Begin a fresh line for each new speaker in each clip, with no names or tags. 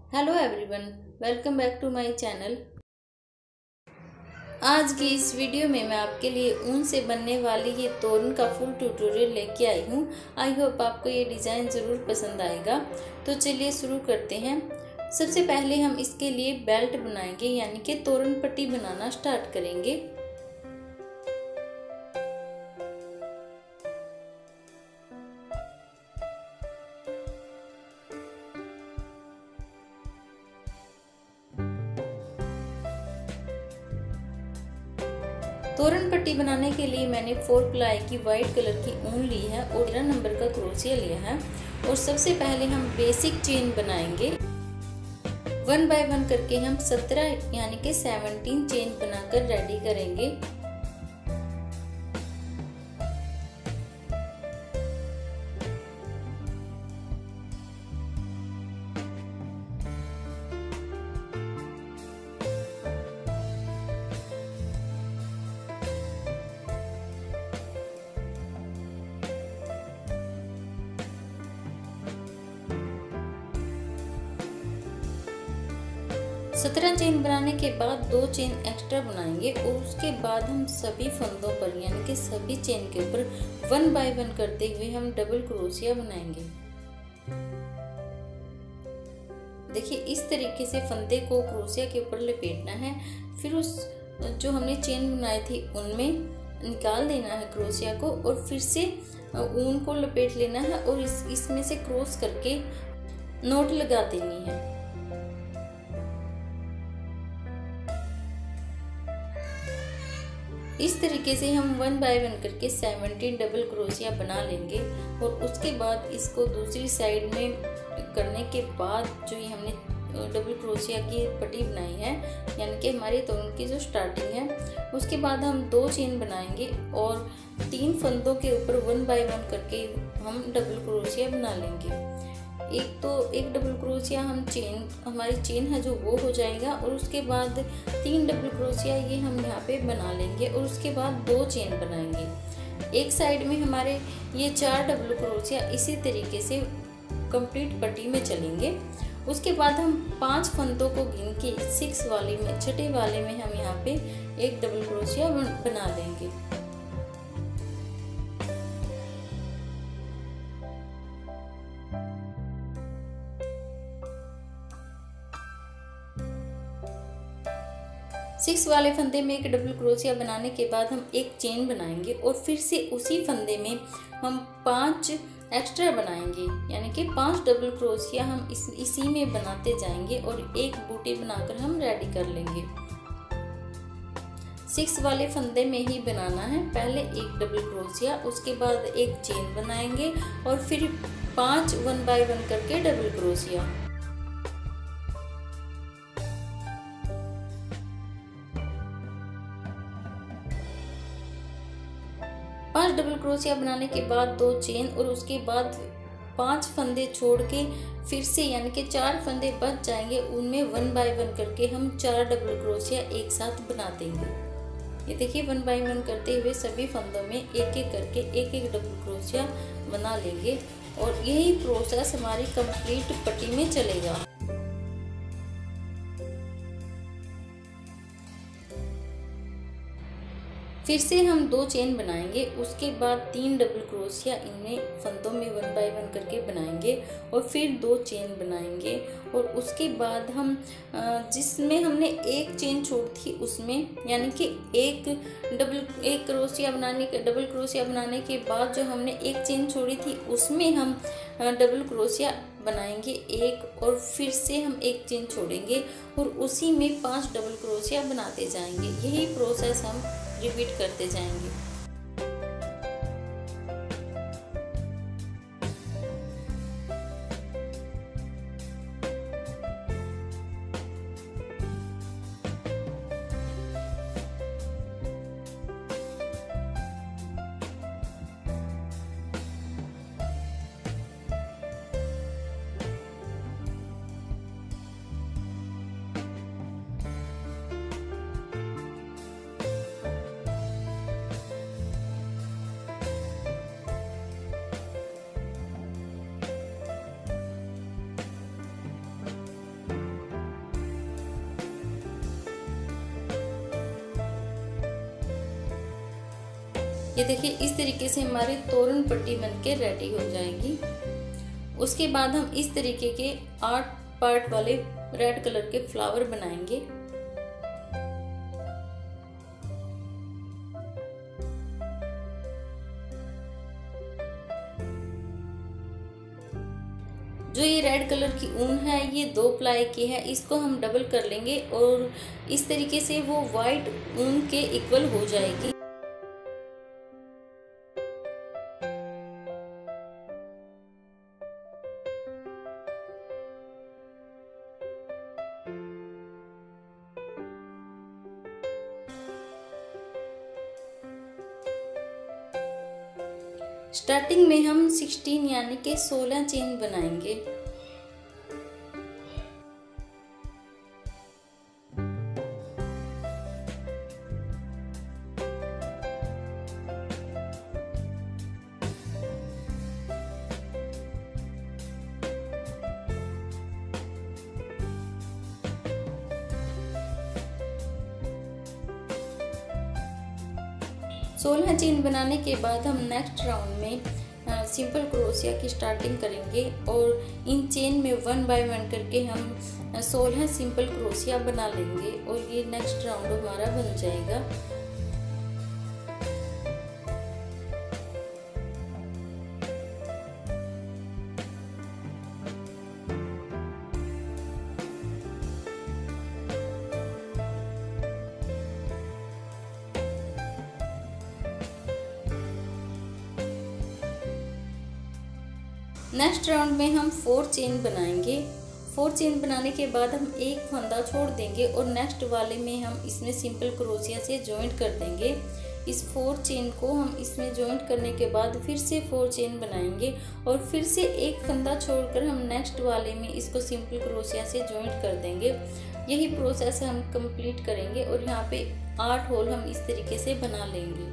Hello everyone, welcome back to my channel. आज की इस वीडियो में मैं आपके लिए ऊन से बनने वाली ये तोरण का फुल ट्यूटोरियल लेके आई हूँ। आई होप आपको ये डिज़ाइन ज़रूर पसंद आएगा। तो चलिए शुरू करते हैं। सबसे पहले हम इसके लिए बेल्ट बनाएंगे, यानी कि तोरण पट्टी बनाना स्टार्ट करेंगे। तोरण पट्टी बनाने के लिए मैंने 4 प्लाई की वाइट कलर की ऊन ली है और 13 नंबर का क्रोशिया लिया है। और सबसे पहले हम बेसिक चेन बनाएंगे। 1 बाय 1 करके हम 17 यानी कि 17 चेन बनाकर रेडी करेंगे। सत्रह चेन बनाने के बाद 2 चेन एक्स्ट्रा बनाएंगे और उसके बाद हम सभी फंदों पर यानी कि सभी चेन के ऊपर 1 बाय 1 करते हुए हम डबल क्रोशिया बनाएंगे। देखिए इस तरीके से फंदे को क्रोशिया के ऊपर लपेटना है। फिर उस जो हमने चेन बनाई थी उनमें निकाल देना है क्रोशिया को और फिर से ऊन को लपेट लेना है और इसमें से क्रॉस करके नोट लगा देनी है। इस तरीके से हम 1 बाय 1 करके 17 डबल क्रोशिया बना लेंगे और उसके बाद इसको दूसरी साइड में करने के बाद जो ये हमने डबल क्रोशिया की पट्टी बनाई है, यानी कि हमारे तोरण की जो स्टार्टिंग है, उसके बाद हम 2 चेन बनाएंगे और 3 फंदों के ऊपर 1 बाय 1 करके हम डबल क्रोशिया बना लेंगे। एक डबल क्रोशिया हमारी चेन है जो वो हो जाएगा और उसके बाद 3 डबल क्रोशिया ये हम यहाँ पे बना लेंगे और उसके बाद 2 चेन बनाएंगे। एक साइड में हमारे ये 4 डबल क्रोशिया इसी तरीके से कंप्लीट पट्टी में चलेंगे। उसके बाद हम 5 फंदों को गिन के 6 वाले में, छठे वाले में हम यहाँ पे एक डबल क्रोशिया बना लेंगे। सिक्स वाले फंदे में एक डबल क्रोशिया बनाने के बाद हम एक चेन बनाएंगे और फिर से उसी फंदे में हम 5 एक्स्ट्रा बनाएंगे, यानी कि 5 डबल क्रोशिया हम इसी में बनाते जाएंगे और एक बूटी बनाकर हम रेडी कर लेंगे। 6 वाले फंदे में ही बनाना है। पहले एक डबल क्रोशिया, उसके बाद एक चेन बनाएंगे और फिर 5 1 बाय 1 करके डबल क्रोशिया। डबल क्रोशिया बनाने के बाद 2 चेन और उसके बाद 5 फंदे छोड़ के फिर से यानी कि 4 फंदे बच जाएंगे, उनमें 1 बाय 1 करके हम 4 डबल क्रोशिया एक साथ बना देंगे। ये देखिए 1 बाय 1 करते हुए सभी फंदों में एक एक करके एक डबल क्रोशिया बना लेंगे और यही प्रोसेस हमारी कंप्लीट पट्टी में चलेगा। फिर से हम 2 चेन बनाएंगे, उसके बाद 3 डबल क्रोशिया इनमें फंदों में 1 बाय 1 करके बनाएंगे और फिर 2 चेन बनाएंगे और उसके बाद हम जिसमें हमने एक चेन छोड़ी थी उसमें यानी कि डबल क्रोशिया बनाने के बाद जो हमने एक चेन छोड़ी थी उसमें हम डबल क्रोशिया बनाएंगे एक और फिर से हम एक चेन छोड़ेंगे और उसी में 5 डबल क्रोशिया बनाते जाएंगे। यही प्रोसेस हम रिपीट करते जाएंगे। ये देखिए इस तरीके से हमारी तोरण पट्टी बनके रेडी हो जाएगी। उसके बाद हम इस तरीके के 8 पार्ट वाले रेड कलर के फ्लावर बनाएंगे। जो ये रेड कलर की ऊन है ये 2 प्लाई की है, इसको हम डबल कर लेंगे और इस तरीके से वो वाइट ऊन के इक्वल हो जाएगी। स्टार्टिंग में हम 16 यानी कि 16 चेन बनाएंगे। सोलह चेन बनाने के बाद हम नेक्स्ट राउंड में सिंपल क्रोशिया की स्टार्टिंग करेंगे और इन चेन में 1 बाय 1 करके हम 16 सिंपल क्रोशिया बना लेंगे और ये नेक्स्ट राउंड हमारा बन जाएगा। नेक्स्ट राउंड में हम 4 चेन बनाएंगे। 4 चेन बनाने के बाद हम एक फंदा छोड़ देंगे और नेक्स्ट वाले में हम इसमें सिंपल क्रोशिया से जॉइंट कर देंगे। इस 4 चेन को हम इसमें जॉइंट करने के बाद फिर से 4 चेन बनाएंगे और फिर से एक फंदा छोड़कर हम नेक्स्ट वाले में इसको सिंपल क्रोशिया से जॉइंट कर देंगे। यही प्रोसेस हम कंप्लीट करेंगे और यहाँ पे 8 होल हम इस तरीके से बना लेंगे।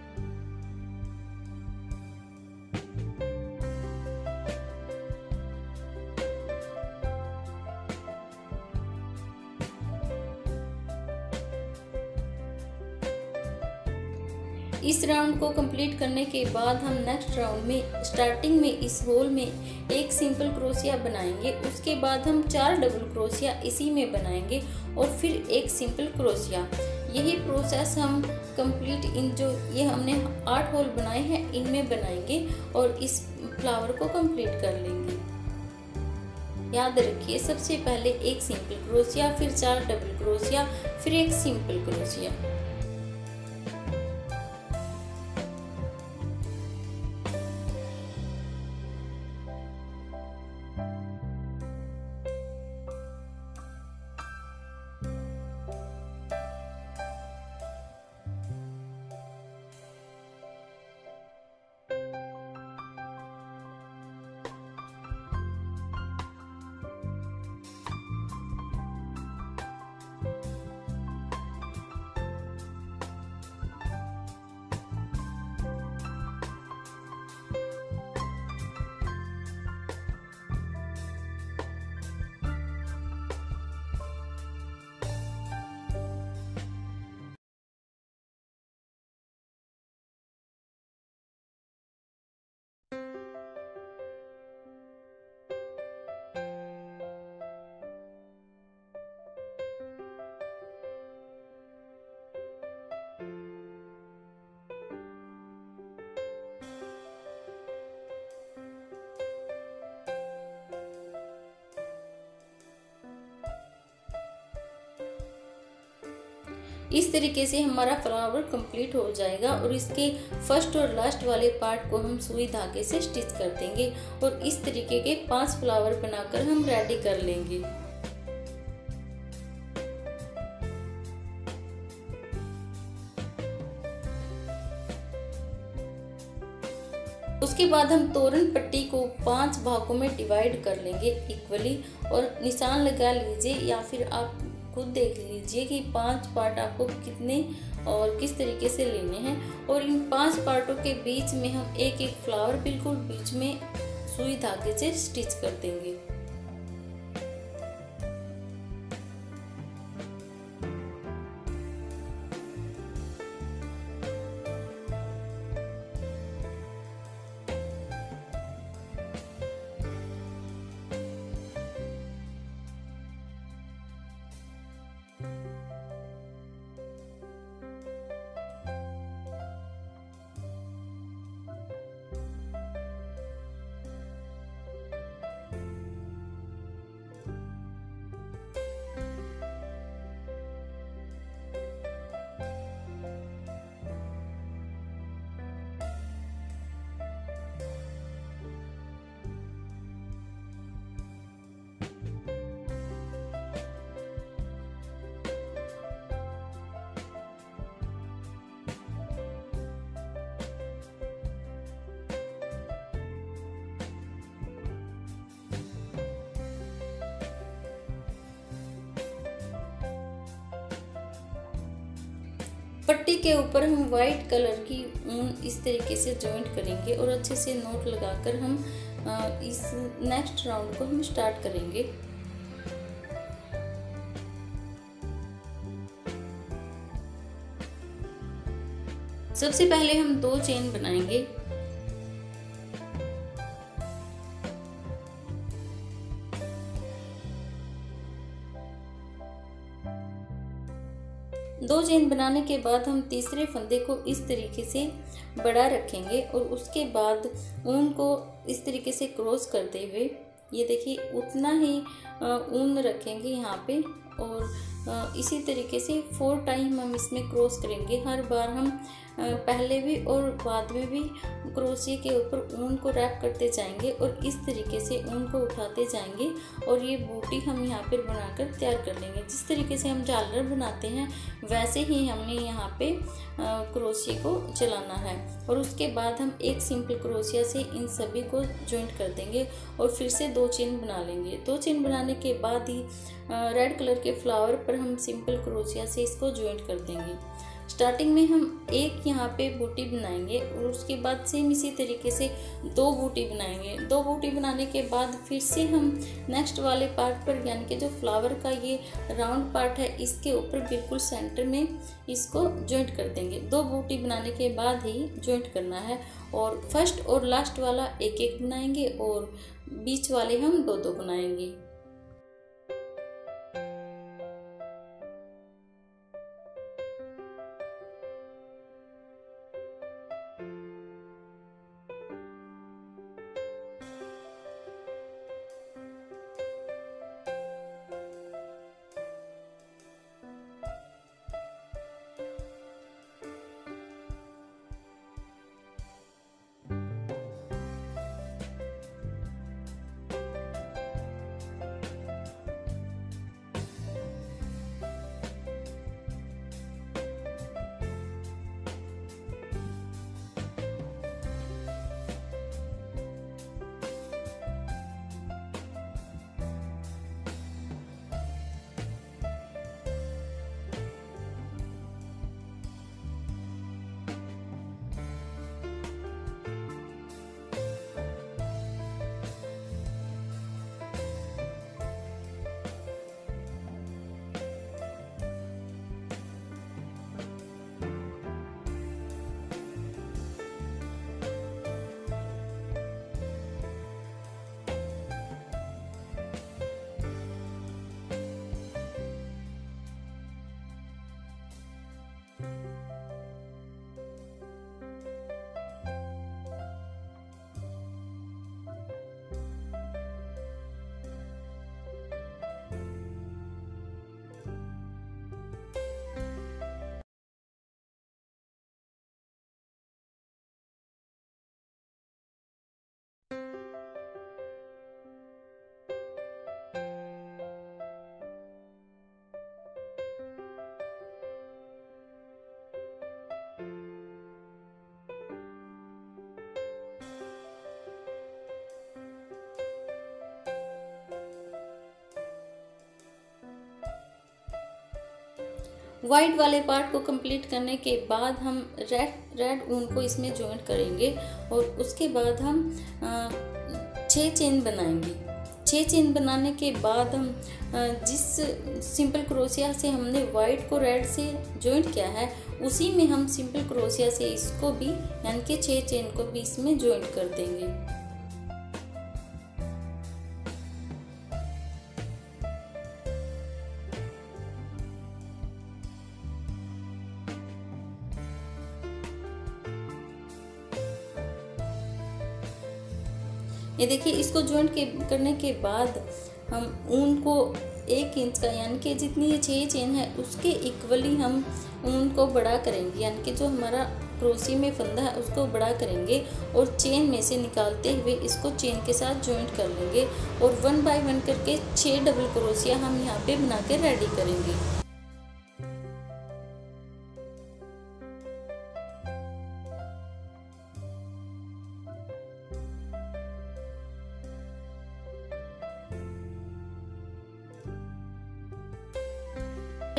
इस राउंड को कंप्लीट करने के बाद हम नेक्स्ट राउंड में स्टार्टिंग में इस होल में एक सिंपल क्रोशिया बनाएंगे। उसके बाद हम 4 डबल क्रोशिया इसी में बनाएंगे और फिर एक सिंपल क्रोशिया। यही प्रोसेस हम कंप्लीट इन जो ये हमने 8 होल बनाए हैं इनमें बनाएंगे और इस फ्लावर को कंप्लीट कर लेंगे। याद रखिए सबसे पहले एक सिंपल क्रोशिया, फिर 4 डबल क्रोशिया, फिर एक सिंपल क्रोशिया। इस तरीके से हमारा फ्लावर कंप्लीट हो जाएगा और इसके फर्स्ट और लास्ट वाले पार्ट को हम सुई धागे से स्टिच कर देंगे और इस तरीके के 5 फ्लावर बनाकर हम रेडी कर लेंगे। उसके बाद हम तोरण पट्टी को 5 भागों में डिवाइड कर लेंगे इक्वली और निशान लगा लीजिए या फिर आप खुद देख लीजिए कि 5 पार्ट आपको कितने और किस तरीके से लेने हैं और इन 5 पार्टों के बीच में हम एक एक फ्लावर बिल्कुल बीच में सुई धागे से स्टिच कर देंगे। पट्टी के ऊपर हम वाइट कलर की ऊन इस तरीके से जॉइंट करेंगे और अच्छे से नोट लगाकर हम इस नेक्स्ट राउंड को हम स्टार्ट करेंगे। सबसे पहले हम 2 चेन बनाएंगे। दो चेन बनाने के बाद हम तीसरे फंदे को इस तरीके से बढ़ा रखेंगे और उसके बाद ऊन को इस तरीके से क्रॉस करते हुए ये देखिए उतना ही ऊन रखेंगे यहाँ पे और इसी तरीके से 4 टाइम हम इसमें क्रॉस करेंगे। हर बार हम पहले भी और बाद में भी क्रोशिया के ऊपर ऊन को रैप करते जाएंगे और इस तरीके से ऊन को उठाते जाएंगे और ये बूटी हम यहाँ पर बनाकर तैयार कर लेंगे। जिस तरीके से हम झालर बनाते हैं वैसे ही हमने यहाँ पे क्रोशिया को चलाना है और उसके बाद हम एक सिंपल क्रोशिया से इन सभी को जॉइंट कर देंगे और फिर से 2 चेन बना लेंगे। 2 चेन बनाने के बाद ही रेड कलर के फ्लावर पर हम सिंपल क्रोशिया से इसको जॉइंट कर देंगे। स्टार्टिंग में हम एक यहाँ पे बूटी बनाएंगे और उसके बाद सेम इसी तरीके से 2 बूटी बनाएंगे। 2 बूटी बनाने के बाद फिर से हम नेक्स्ट वाले पार्ट पर यानी कि जो फ्लावर का ये राउंड पार्ट है इसके ऊपर बिल्कुल सेंटर में इसको जॉइंट कर देंगे। 2 बूटी बनाने के बाद ही जॉइंट करना है और फर्स्ट और लास्ट वाला एक एक बनाएंगे और बीच वाले हम 2-2 बनाएंगे। वाइट वाले पार्ट को कंप्लीट करने के बाद हम रेड ऊन को इसमें जॉइंट करेंगे और उसके बाद हम 6 चेन बनाएंगे। 6 चेन बनाने के बाद हम जिस सिंपल क्रोशिया से हमने वाइट को रेड से जॉइंट किया है उसी में हम सिंपल क्रोशिया से इसको भी यानी कि 6 चेन को भी इसमें जॉइंट कर देंगे। ये देखिए इसको जॉइंट करने के बाद हम ऊन को 1 इंच का यानी कि जितनी ये 6 चेन है उसके इक्वली हम ऊन को बड़ा करेंगे यानी कि जो हमारा क्रोशिया में फंदा है उसको बड़ा करेंगे और चेन में से निकालते हुए इसको चेन के साथ जॉइंट कर लेंगे और 1 बाय 1 करके 6 डबल क्रोशिया हम यहाँ पे बना के रेडी करेंगे।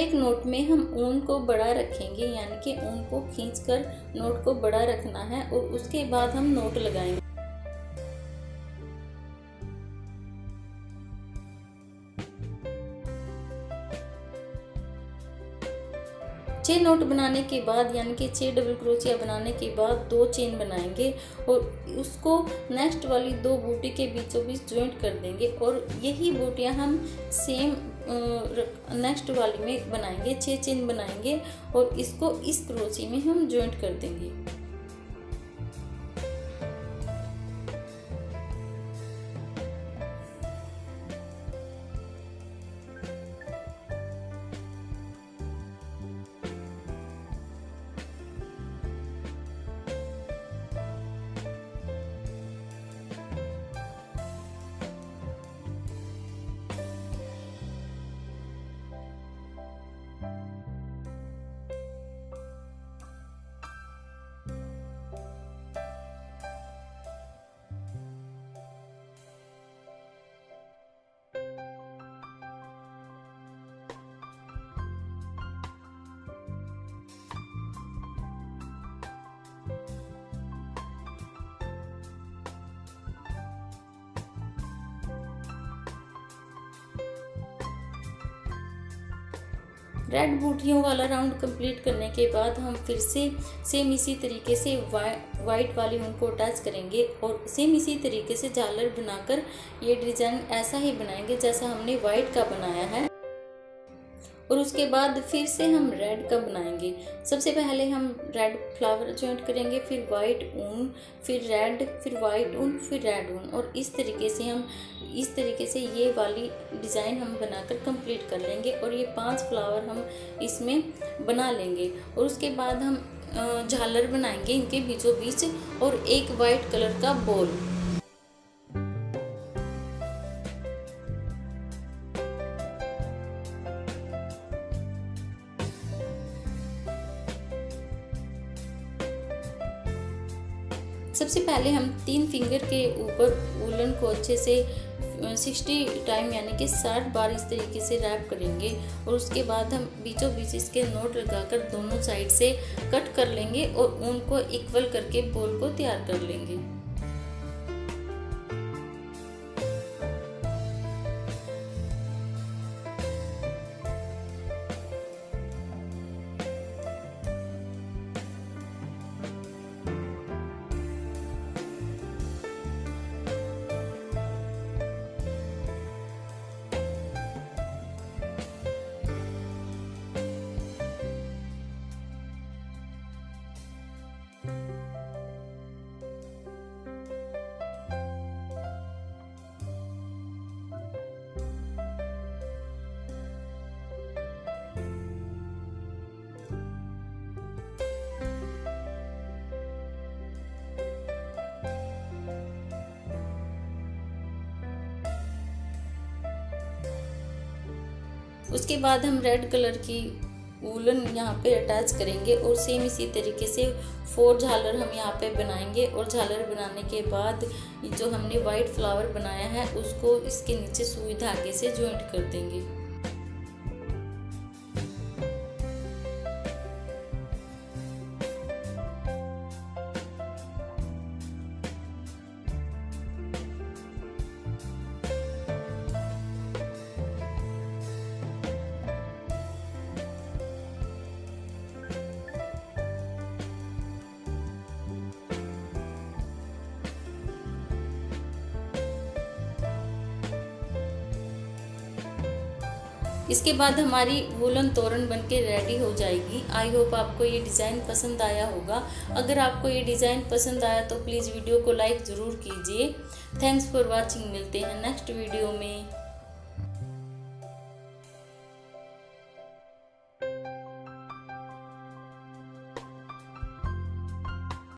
एक नोट में हम ऊन को बड़ा रखेंगे, यानी कि ऊन को खींचकर नोट को बड़ा रखना है और उसके बाद हम नोट लगाएंगे। 6 नोट बनाने के बाद, यानी कि 6 डबल क्रोशिया बनाने के बाद 2 चेन बनाएंगे और उसको नेक्स्ट वाली 2 बूटी के बीचों बीच ज्वाइंट कर देंगे और यही बूटियां हम सेम नेक्स्ट वाली में बनाएंगे। 6 चेन बनाएंगे और इसको इस क्रोशिया में हम ज्वाइंट कर देंगे। रेड बूटियों वाला राउंड कंप्लीट करने के बाद हम फिर से सेम इसी तरीके से वाइट वाली ऊन को अटैच करेंगे और सेम इसी तरीके से झालर बनाकर ये डिज़ाइन ऐसा ही बनाएंगे जैसा हमने वाइट का बनाया है। और उसके बाद फिर से हम रेड का बनाएंगे। सबसे पहले हम रेड फ्लावर ज्वाइंट करेंगे, फिर वाइट ऊन, फिर रेड, फिर वाइट ऊन, फिर रेड ऊन और इस तरीके से ये वाली डिज़ाइन हम बनाकर कंप्लीट कर लेंगे और ये 5 फ्लावर हम इसमें बना लेंगे। और उसके बाद हम झालर बनाएंगे इनके बीचों बीच और एक वाइट कलर का बॉल। सबसे पहले हम 3 फिंगर के ऊपर वूलन को अच्छे से 60 टाइम यानी कि 60 बार इस तरीके से रैप करेंगे और उसके बाद हम बीचों बीच इसके नोट लगाकर दोनों साइड से कट कर लेंगे और ऊन को इक्वल करके बॉल को तैयार कर लेंगे। उसके बाद हम रेड कलर की वूलन यहाँ पे अटैच करेंगे और सेम इसी तरीके से 4 झालर हम यहाँ पे बनाएंगे और झालर बनाने के बाद जो हमने वाइट फ्लावर बनाया है उसको इसके नीचे सुई धागे से ज्वाइंट कर देंगे। इसके बाद हमारी वूलन तोरण बनके रेडी हो जाएगी। आई होप आपको ये डिज़ाइन पसंद आया होगा। अगर आपको ये डिज़ाइन पसंद आया तो प्लीज़ वीडियो को लाइक ज़रूर कीजिए। Thanks for watching. मिलते हैं नेक्स्ट वीडियो में।